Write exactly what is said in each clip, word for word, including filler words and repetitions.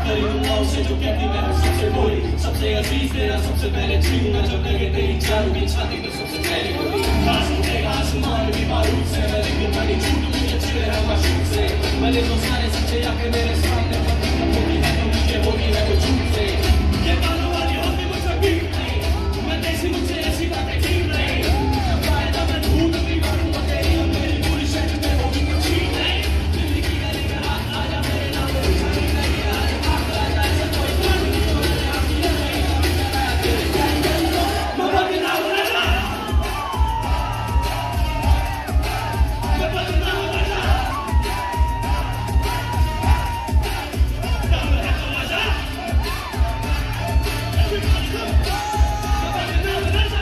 करी दुआओं से जो कहती मैं सबसे बोली, सबसे अजीज तेरा सबसे पहले छीनूंगा जब लगे तेरी जान की छाती में सबसे पहले गोली। खास उठेगा आसमान भी बारूद से, मैं लेकिन बड़ी छूट मुझे छिड़े है मशहूर से। मैंने तो सारे सच्चे आके मेरे सामने होती है तो मुझे होती है वो झूठ से। ये बालों वाली होती मुझसे ठीक नहीं, मैं देसी मुझसे ऐसी बातें ठीक नहीं। फायदा मैं ढूंढ भी मारूंगा तेरी और मेरी पूरी शहर में होगी कुछ ठीक नहीं। दिल्ली की गली में हाथ आजा मेरे नाम पे निशानी नहीं है, आज भाग आजा ऐसा कोई बात नहीं तो मेरे आप ये नहीं कराया तेरे प्यार के अंदर मैं बदनाम हो रहा, मैं बदनाम हो रहा। दम है तो आजा, everybody come, मैं बदनाम हो रहा।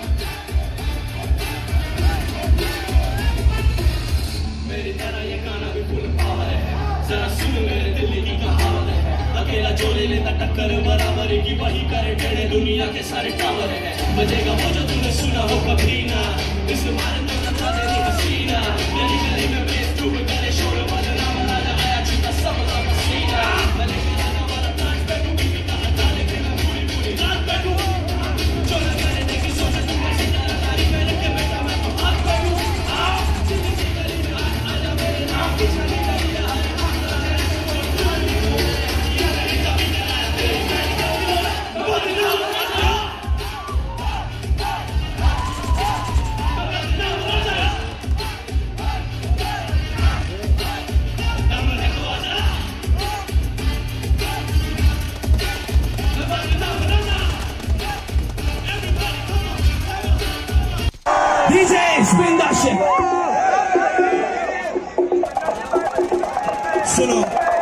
मेरी तरह ये गाना भी फुल पावर है, जरा सुन मेरे दिल्ली की कहावत है। अकेला जो ले लेता टक्कर बराबर की वही करे टेढ़े दुनिया के सारे टावर है। बजेगा वो जो तुमने सुना हो कभी ना, इस मारे तो नचा तेरी हसीना। मेरी गली में बेस डूब करे शोर बदनाम राजा आया छूटा सबका पसीना। मैंने कराना वाला प्लान बैठू भी पिता हटा लेके मैं पूरी पूरी रात बैठू। जो न करे देखी सोचा तुम कैसे तारा तारी मैंने के बेटा मैं तो हाथ बैठू। जिंदगी की गली में आज आजा मेरे नाम की छानी नहीं है, हर आंख लगा ऐसे कोई प्लान नहीं हो रहा। ये नहीं कभी कराया तेरी मैंने कभी हो रहा, मैं बदनाम हो रहा, मैं बदनाम हो रहा। दम है तो आजा, मैं बदनाम हो रहा। Everybody come on, D J, spin that shit. सुनो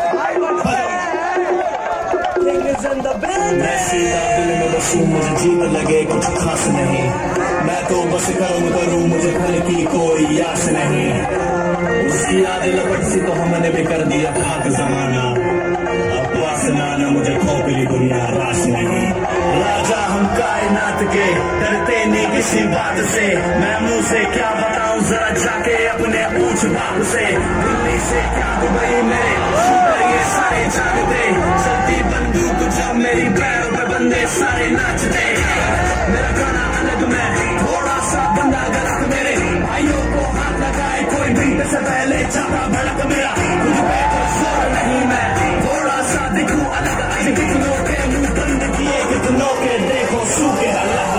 मैं सीधा दिल में बसूं, मुझे जीत लगे कुछ खास नहीं। मैं तो बस कर्म करूं, मुझे फल की कोई आस नहीं। उसकी याद लपट सी तो हमने भी कर दिया खाक जमाना। अब तो आसमाना मुझे खोपली दुनिया रास नहीं। राजा हम कायनात के, डरते नहीं किसी बात से। मैं मुंह से क्या बताऊं, जरा जाके अपने पूछ बाप से। दिल्ली से क्या दुबई में शूटर ये सारे जानते। चलती बंदूक जब मेरी पैरों पे बंदे सारे नाचते। मेरा गाना अलग में थोड़ा सा बंदा गलत, मेरे भाइयों को हाथ लगाए कोई बीट से पहले जाता भड़क मेरा। कुछ पे तो जोर नहीं, मैं थोड़ा सा दिखूं अलग। आज कितनों के मुंह बंद किए, कितनों के देखो सूखे अलग।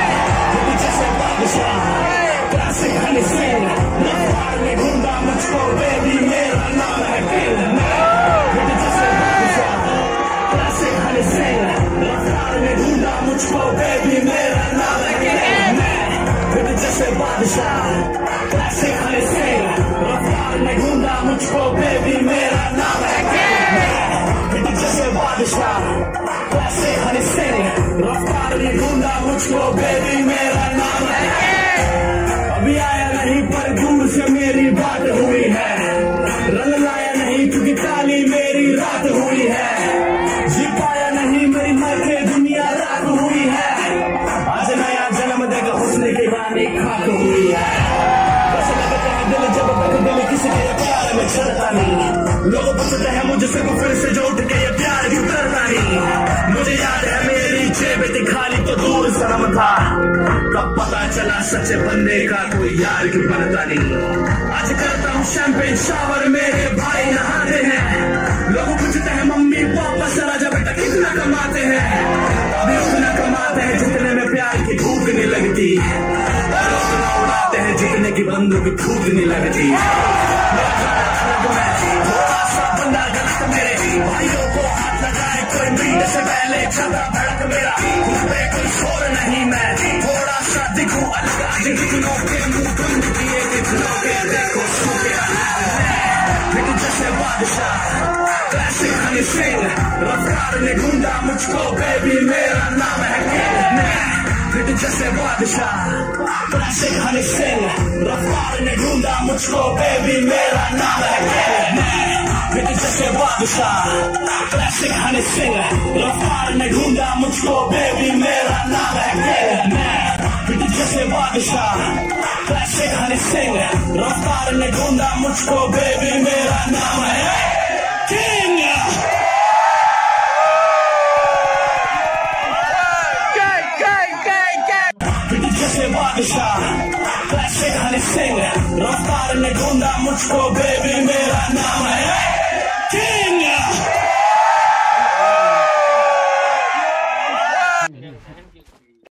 जैसे बादशाह क्लासिक हनी सिंह, रफ्तार में ढूंढा मुझको बेबी मेरा नाम है किंग। जैसे बादशाह क्लासिक हनी सिंह, रफ्तार में ढूंढा मुझको बेबी मेरा नाम है किंग। जैसे बादशाह क्लासिक हनी सिंह, रफ्तार में ढूंढा मुझको बेबी मेरा नाम है किंग। जैसे बादशाह क्लासिक हनी सिंह, रफ्तार में ढूंढा मुझको बेबी मेरा नाम है किंग। अभी आया नहीं पर दूर से मेरी बात हुई है। रंग लाया नहीं क्योंकि काली मेरी रात हुई है। जी पाया नहीं मेरी मर के दुनिया रात हुई है। आज नया जन्म देगा हुस्न की रानी खाक हुई है। बस लगता है दिल जब तक दिल किसी के प्यार में चलता नहीं। लोग पूछते हैं मुझसे को फिर से जो उठ के ये प्यार क्यों करता नहीं। मुझे याद है मेरी जेब थी खाली तो दूर शर्म था, तब पता चला सच्चे बंदे का कोई यार क्यों बनता नहीं। आज करता हूँ शैंपेन शावर, मेरे भाई नहाते हैं। लोग पूछते हैं मम्मी पापा से राजा बेटा कितना कमाते हैं। अभी उतना कमाते हैं जितने में प्यार की भूख नहीं लगती, और उतना उड़ाते हैं जितने की बंदों की भूख नहीं लगती। थोड़ा सा बंदा गलत, मेरे भाइयों को हाथ लगाए कोई मीट से पहले छता भड़क मेरा। उस पे कोई शोर नहीं, मैं थोड़ा सा दिखूं अलग। आज कितनों के मुंह बंद किए, कितनों के देखो सूखे अलग। जैसे बादशाह क्लासिक हनी सिंह, रफ्तार ने ढूंढा मुझको बेबी मेरा नाम है किंग। जैसे बादशाह क्लासिक हनी सिंह, रफ्तार ने ढूंढा मुझको बेबी मेरा नाम है किंग। जैसे बादशाह क्लासिक हनी सिंह, रफ्तार ने ढूंढा मुझको बेबी मेरा नाम है किंग। जैसे बादशाह क्लासिक हनी सिंह, रफ्तार ने ढूंढा मुझको बेबी मेरा नाम है किंग। मुझको बे